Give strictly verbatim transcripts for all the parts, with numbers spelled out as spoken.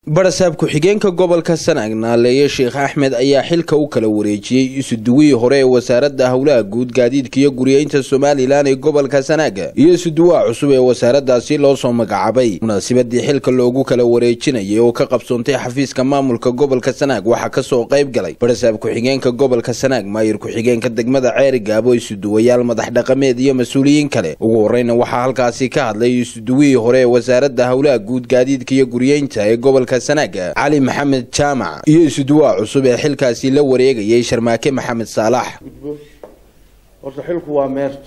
barasaab ku-xigeenka gobolka Sanaag naaleeye Sheekh Axmed ayaa xilka u kala wareejiyay isuduwii hore ee wasaaradda hawlaha guud gaadiidka iyo guriyeynta Soomaaliland ee gobolka Sanaag iyo isuduwaa cusub ee wasaaraddaasi loo soo magacaabay. Munaasabadii xilka loogu kala wareejinayay oo ka qabsoontay xafiiska maamulka gobolka Sanaag waxaa ka soo qayb galay barasaab ku-xigeenka gobolka Sanaag, maayir ku-xigeenka degmada Ceerigaabo, isuduwayaal madax dhaqameed iyo mas'uuliyiin kale. Ugu horreyn waxaa halkaasi ka hadlay isuduwii hore ee wasaaradda hawlaha guud gaadiidka iyo guriyeynta ee gobolka Sanaag علي محمد جامع iyo isuduwaa cusub ee xilkaasi la wareegayay Sharmaake Maxamed Saalax. horta xilku waa meerto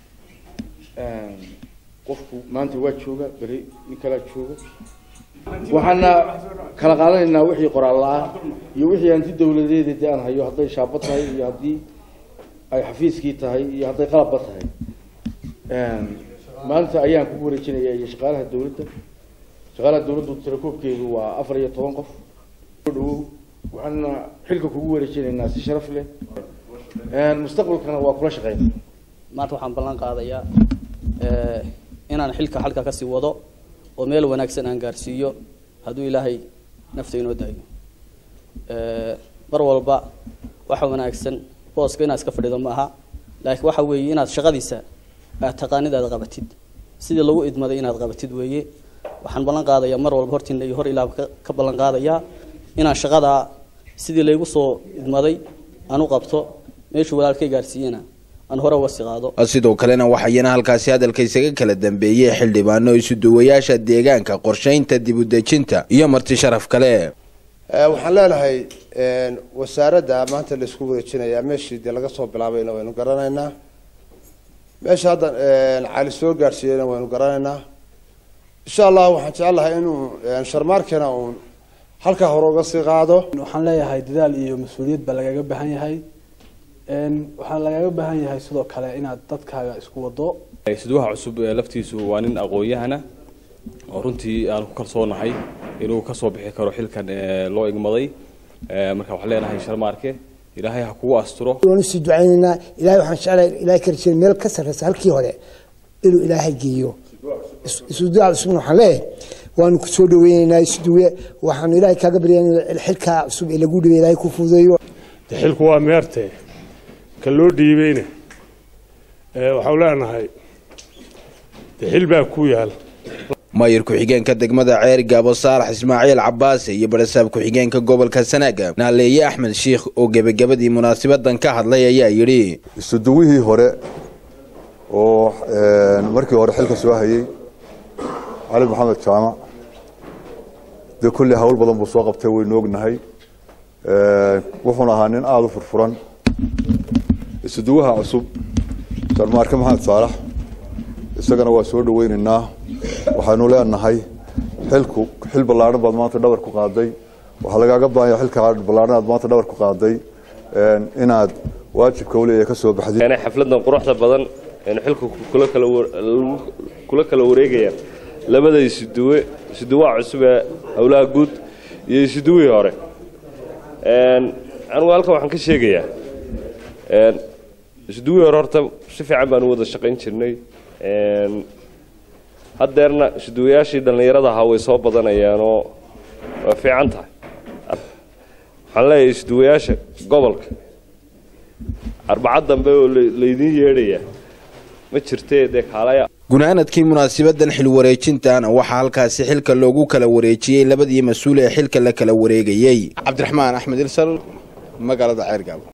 een qofku maanta waa jooga bari in kala jooga waxaana kala qaadanaynaa wixii qoraal ah iyo wixii aan dawladeed aan hayo haday shaabad tahay iyo hadii ay xafiiskii tahay iyo haday qalab tahay een maanta ayaan ku wareejinayaa shaqaalaha dawladda shaqaalaha dawladdu tirakoobkeedu waa afar iyo toban qof waxaana xilka kugu wareejinaynaa si sharaf leh een mustaqbalkana waa kula shaqeynaa. maanta waxaan ballan qaadayaa ee inaan xilka halka ka sii wado oo meel wanaagsan aan gaarsiiyo hadduu Ilaahay nafta inoo daayo. ee mar walba waxa wanaagsan booska inaad iska fadhido ma aha, laakiin waxa weeye inaad shaqadiisa aad taqaanidaada qabatid sidii lagu idmaday inaad qabatid weeye. waxaan ballan qaadayaa mar walba hortiina iyo hor ilaa ka ballan qaadayaa inaan shaqada sidii laygu soo idmaday aan u qabto meesha walaalkay gaarsiiyana aan hore uga sii qaado. sidoo kalena waxayna halkaasi hadalka isaga kala dambeeyay xildhibaano isuduwayaasha deegaanka, qorsheynta, dib u dejinta iyo marti sharaf kale. waxaan leenahay een wasaaradda maanta la isku wareejinayaa meeshii laga soo bilaabayna waynu garanaynaa, meesha hadda een cali soo gaarsiiyayna waynu garanaynaa. إن شاء الله وحنا الله إنه شرماركنا ون halka hore uga sii qaado. waxaan leeyahay dadaal iyo mas'uuliyad baa laga baahan yahay een waxa laga baahan yahay sidoo kale inaad dadkaaga isku wado. isuduwaha cusub laftiisu waa nin aqoon-yahana oo runtii aan ku kalsoonahay inuu ka soo bixi karo xilkan loo igmaday. marka waxaan leenahay Sharmaarke Ilaahay ha kugu asturo. waan si ducaynaa Ilaahay waxaan jeclahay Ilaahay karjeen meel ka sarreeyay halkii hore inuu Ilaahay geeyo. isuduwaa cusub waxaan leeyahay waan ku soo dhaweynaa isuduwaa waxaan Ilaahay kaaga baryaynaa xilka cusub ee lagu dhiibay Ilaahay ku fududeeyo. xilku waa meerte ka loo dhiibayna ee waxaan leenahay xil baa ku yaal. maayir ku-xigeenka degmada Ceerigaabo Saalax Ismaaciil Cabbaas iyo barasaab ku-xigeenka gobolka Sanaag naaleeye Axmed Sheekh oo gabagabadii munaasabadan ka hadlay ayaa yiri isuduwihii hore oo markii hore xilka soo hayay علي محمد جامع ده كل هول بدن بو soo qabtay way noognahay ee wuxuu ahaa nin aad u furfuran. isuduwaha cusub Sharmaake Maxamed Saalax isagana waa soo dhaweynaynaa. waxaanu leenahay xilku xil ballaaran baad maanta dhabar ku qaaday, waxa lagaaga baahan xilka ballaaran aad maanta dhabar ku qaaday inaad waajibka u leeyahay ka soo baxday. yani xafladan quruxda badan in xilku kula kala kula kala wareegayaan labada isuduwe isuduwaa cusub ee hawlaha guud iyo isuduwii hore. een anigu halka waxaan ka sheegayaa een isuduwii hore horta si fiican baan u wada shaqayn jirnay. een haddeerna isuduwayaashii dhalinyarada ahaa way soo badanayaan oo waa fiican tahay. waxaan leeyahay isuduwayaasha gobolka arbacad dambe oo laydin yeedhaya ma jirtee dee kaalaya. gunaanadkii munaasabadan xil wareejintan waxa halkaasi xilka loogu kala wareejiyay labadii mas'uul ee xilka la kala wareegayay. Cabdiraxmaan Axmed Ilsal magaalada Ceerigaabo.